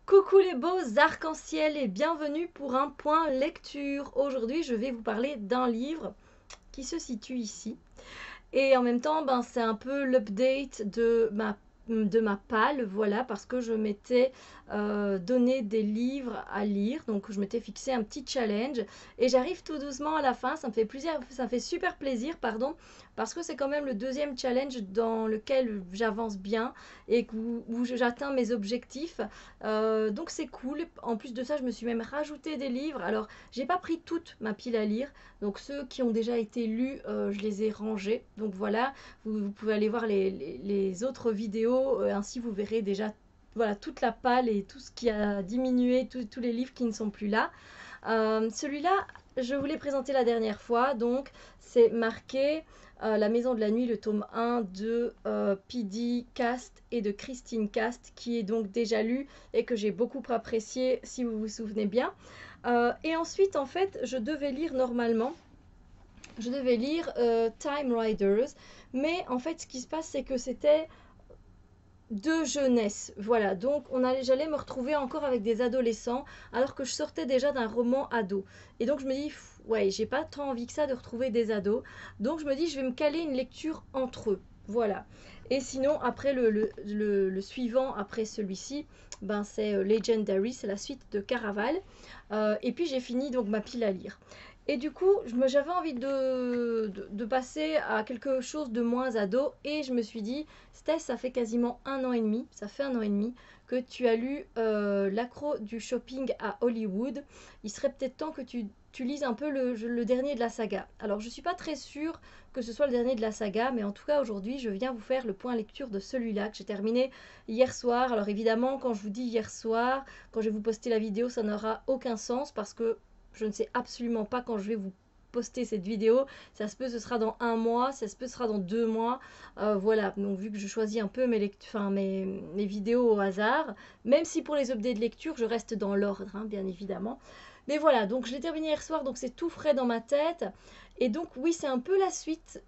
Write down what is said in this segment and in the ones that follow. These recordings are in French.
Coucou les beaux arcs-en-ciel et bienvenue pour un point lecture. Aujourd'hui, je vais vous parler d'un livre qui se situe ici. Et en même temps, c'est un peu l'update de ma palle, voilà, parce que je m'étais donné des livres à lire, donc je m'étais fixé un petit challenge, et j'arrive tout doucement à la fin, ça me fait super plaisir, pardon, parce que c'est quand même le deuxième challenge dans lequel j'avance bien, et où j'atteins mes objectifs, donc c'est cool. En plus de ça, je me suis même rajouté des livres, alors j'ai pas pris toute ma pile à lire, donc ceux qui ont déjà été lus, je les ai rangés. Donc voilà, vous pouvez aller voir les autres vidéos, ainsi vous verrez déjà voilà, toute la palle et tout ce qui a diminué, tous les livres qui ne sont plus là. Celui-là, je vous l'ai présenté la dernière fois, donc c'est marqué La Maison de la Nuit, le tome 1 de P.D. Cast et de Christine Cast, qui est donc déjà lu et que j'ai beaucoup apprécié si vous vous souvenez bien. Et ensuite, en fait, je devais lire Time Riders, mais en fait, ce qui se passe, c'est que c'était de jeunesse. Voilà, donc j'allais me retrouver encore avec des adolescents, alors que je sortais déjà d'un roman ado. Et donc, je me dis, ouais, j'ai pas tant envie que ça de retrouver des ados. Donc, je me dis, je vais me caler une lecture entre eux. Voilà. Et sinon, après le suivant, après celui-ci, c'est Legendary, c'est la suite de Caraval. Et puis j'ai fini donc ma pile à lire. Et du coup, j'avais envie de passer à quelque chose de moins ado. Et je me suis dit, Steph, ça fait quasiment un an et demi, ça fait un an et demi que tu as lu L'accro du shopping à Hollywood. Il serait peut-être temps que tu lises un peu le dernier de la saga. Alors, je ne suis pas très sûre que ce soit le dernier de la saga, mais en tout cas, aujourd'hui, je viens vous faire le point lecture de celui-là que j'ai terminé hier soir. Alors, évidemment, quand je vous dis hier soir, quand je vais vous poster la vidéo, ça n'aura aucun sens parce que je ne sais absolument pas quand je vais vous poster cette vidéo. Ça se peut, ce sera dans un mois, ça se peut, ce sera dans 2 mois. Voilà, donc vu que je choisis un peu mes vidéos au hasard, même si pour les updates de lecture, je reste dans l'ordre, hein, bien évidemment. Mais voilà, donc je l'ai terminé hier soir, donc c'est tout frais dans ma tête. Et donc oui, c'est un peu la suite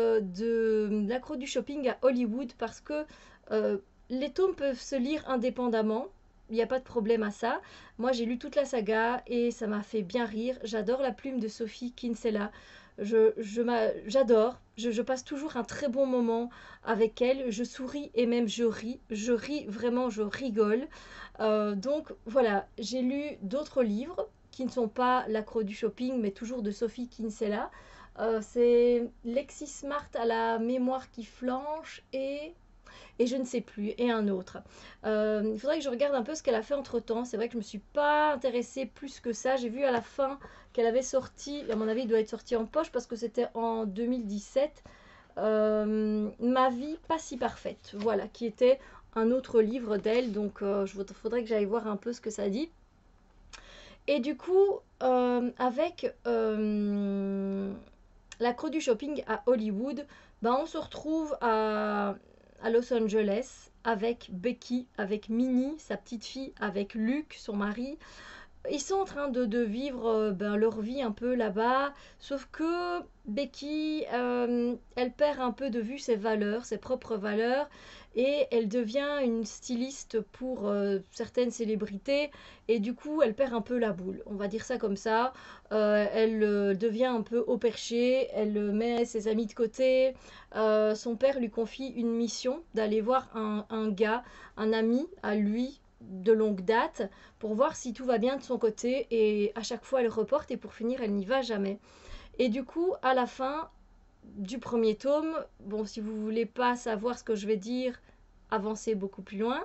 de L'accro du shopping à Hollywood parce que euh, les tomes peuvent se lire indépendamment. Il n'y a pas de problème à ça. Moi, j'ai lu toute la saga et ça m'a fait bien rire. J'adore la plume de Sophie Kinsella. J'adore. Je passe toujours un très bon moment avec elle. Je souris et même je ris. Je ris vraiment, je rigole. Donc voilà, j'ai lu d'autres livres qui ne sont pas L'accro du shopping, mais toujours de Sophie Kinsella. C'est Lexi Smart à la mémoire qui flanche et je ne sais plus, et un autre. Il faudrait que je regarde un peu ce qu'elle a fait entre-temps. C'est vrai que je ne me suis pas intéressée plus que ça. J'ai vu à la fin qu'elle avait sorti, à mon avis, il doit être sorti en poche parce que c'était en 2017, Ma vie pas si parfaite. Voilà, qui était un autre livre d'elle. Donc, faudrait que j'aille voir un peu ce que ça dit. Et du coup, avec l'accro du shopping à Hollywood, on se retrouve à Los Angeles avec Becky, avec Minnie, sa petite fille, avec Luke, son mari. Ils sont en train de vivre leur vie un peu là-bas, sauf que Becky, elle perd un peu de vue ses valeurs, ses propres valeurs, et elle devient une styliste pour certaines célébrités, et du coup, elle perd un peu la boule, on va dire ça comme ça. Elle devient un peu au perché, elle met ses amis de côté. Son père lui confie une mission d'aller voir un gars, un ami à lui de longue date, pour voir si tout va bien de son côté, et à chaque fois elle reporte et pour finir elle n'y va jamais. Et du coup à la fin du premier tome, bon, si vous voulez pas savoir ce que je vais dire, avancez beaucoup plus loin.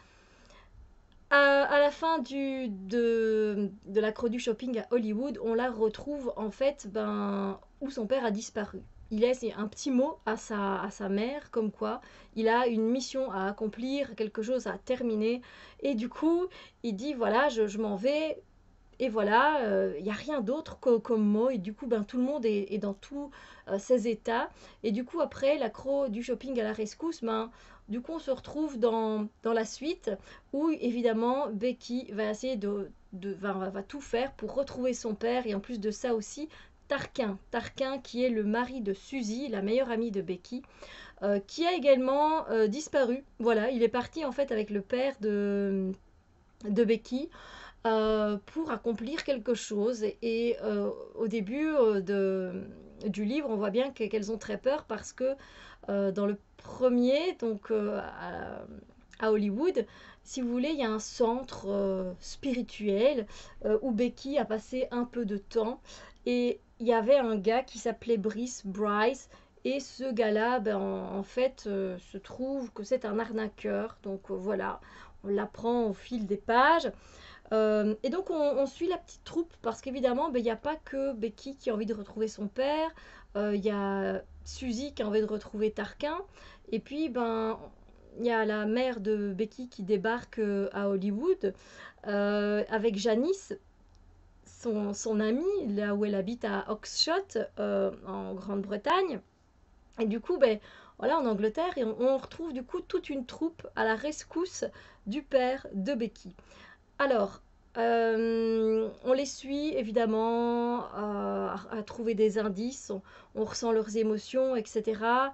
À la fin de l'accro du shopping à Hollywood, on la retrouve en fait où son père a disparu. Il laisse un petit mot à sa mère, comme quoi il a une mission à accomplir, quelque chose à terminer. Et du coup, il dit voilà, je m'en vais. Et voilà, il n'y a rien d'autre comme mot. Et du coup, tout le monde est dans tous ces états. Et du coup, après, l'accro du shopping à la rescousse, du coup, on se retrouve dans la suite où, évidemment, Becky va essayer va tout faire pour retrouver son père. Et en plus de ça aussi, Tarquin qui est le mari de Suzy, la meilleure amie de Becky, qui a également disparu. Voilà, il est parti en fait avec le père de Becky pour accomplir quelque chose. Et au début du livre, on voit bien qu'elles ont très peur parce que dans le premier, donc à Hollywood, si vous voulez, il y a un centre spirituel où Becky a passé un peu de temps. Et il y avait un gars qui s'appelait Bryce. Et ce gars-là, ben, en fait, se trouve que c'est un arnaqueur. Donc voilà, on l'apprend au fil des pages. Et donc on suit la petite troupe parce qu'évidemment, ben, il n'y a pas que Becky qui a envie de retrouver son père, il y a Suzy qui a envie de retrouver Tarquin, et puis ben, il y a la mère de Becky qui débarque à Hollywood avec Janice, son amie, là où elle habite à Oxshott, en Grande-Bretagne. Et du coup, ben, voilà, en Angleterre, et on retrouve du coup toute une troupe à la rescousse du père de Becky. Alors, on les suit évidemment à trouver des indices, on ressent leurs émotions, etc.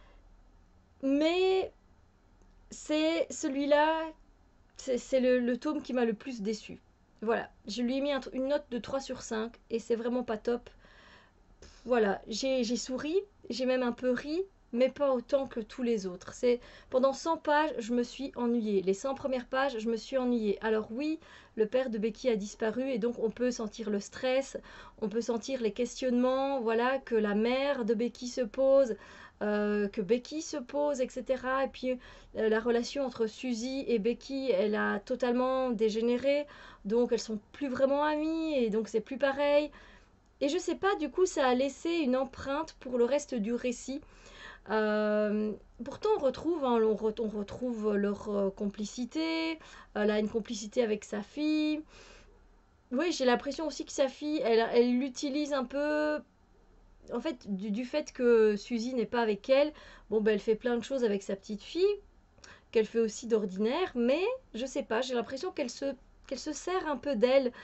Mais c'est celui-là, c'est le tome qui m'a le plus déçu. Voilà, je lui ai mis une note de 3 sur 5 et c'est vraiment pas top. Voilà, j'ai souri, j'ai même un peu ri, mais pas autant que tous les autres. C'est pendant 100 pages, je me suis ennuyée. Les 100 premières pages, je me suis ennuyée. Alors oui, le père de Becky a disparu et donc on peut sentir le stress, on peut sentir les questionnements, voilà, que la mère de Becky se pose, que Becky se pose, etc. Et puis la relation entre Suzy et Becky, elle a totalement dégénéré, donc elles sont plus vraiment amies et donc c'est plus pareil. Et je sais pas, du coup, ça a laissé une empreinte pour le reste du récit. Euh, Pourtant, on retrouve leur complicité. Elle a une complicité avec sa fille. Oui, j'ai l'impression aussi que sa fille, elle l'utilise un peu. En fait, du fait que Suzy n'est pas avec elle, bon, ben, elle fait plein de choses avec sa petite fille, qu'elle fait aussi d'ordinaire, mais je sais pas, j'ai l'impression qu'elle se sert un peu d'elle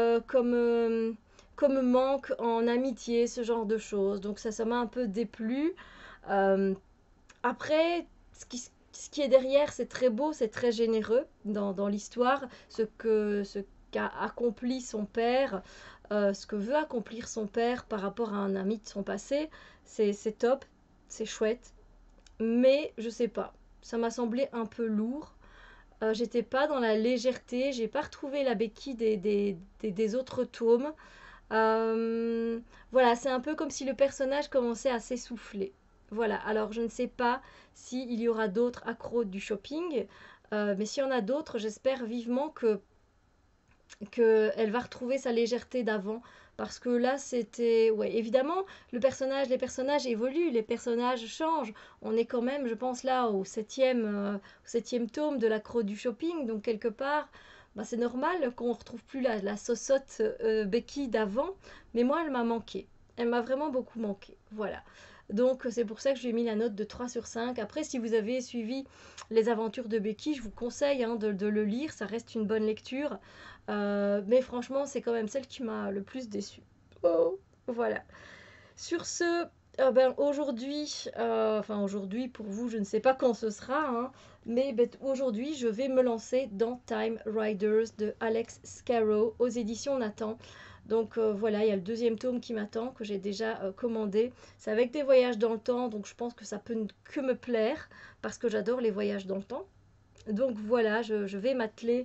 comme manque en amitié, ce genre de choses. Donc ça m'a un peu déplu. Euh, Après, ce qui est derrière, c'est très beau, c'est très généreux dans l'histoire, ce qu'a accompli son père, ce que veut accomplir son père par rapport à un ami de son passé, c'est top, c'est chouette, mais je sais pas, ça m'a semblé un peu lourd. J'étais pas dans la légèreté, j'ai pas retrouvé la béquille des autres tomes. Euh, voilà, c'est un peu comme si le personnage commençait à s'essouffler. Voilà, alors je ne sais pas s'il y aura d'autres accros du shopping, mais s'il y en a d'autres, j'espère vivement qu'elle va retrouver sa légèreté d'avant. Parce que là, c'était... Ouais, évidemment, les personnages évoluent, les personnages changent. On est quand même, je pense, là, au septième tome de l'accro du shopping. Donc, quelque part, bah, c'est normal qu'on ne retrouve plus la sosotte Becky d'avant. Mais moi, elle m'a manqué. Elle m'a vraiment beaucoup manqué. Voilà. Donc, c'est pour ça que je lui ai mis la note de 3 sur 5. Après, si vous avez suivi les aventures de Becky, je vous conseille de le lire. Ça reste une bonne lecture. Mais franchement, c'est quand même celle qui m'a le plus déçue. Oh, voilà. Sur ce, ben, aujourd'hui, enfin aujourd'hui pour vous, je ne sais pas quand ce sera, hein, mais ben, aujourd'hui, je vais me lancer dans Time Riders de Alex Scarrow aux éditions Nathan. Donc voilà, il y a le deuxième tome qui m'attend, que j'ai déjà commandé. C'est avec des voyages dans le temps, donc je pense que ça peut que me plaire, parce que j'adore les voyages dans le temps. Donc voilà, je vais m'atteler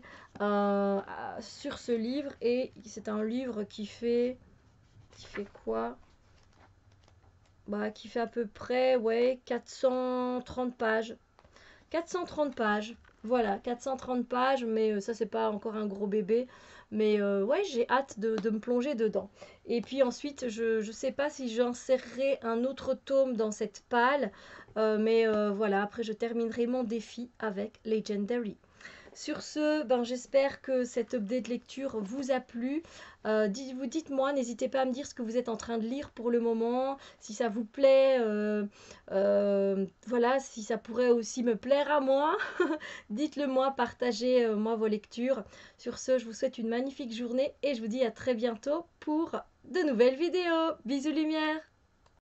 sur ce livre et c'est un livre qui fait quoi? Bah, qui fait à peu près, ouais, 430 pages. 430 pages. Voilà, 430 pages, mais ça, c'est pas encore un gros bébé. Mais ouais, j'ai hâte de me plonger dedans. Et puis ensuite, je sais pas si j'insérerai un autre tome dans cette palle. Mais voilà, après, je terminerai mon défi avec Legendary. Sur ce, ben, j'espère que cet update lecture vous a plu. Dites-moi, n'hésitez pas à me dire ce que vous êtes en train de lire pour le moment, si ça vous plaît, voilà, si ça pourrait aussi me plaire à moi. Dites-le moi, partagez moi vos lectures. Sur ce, je vous souhaite une magnifique journée et je vous dis à très bientôt pour de nouvelles vidéos. Bisous lumière!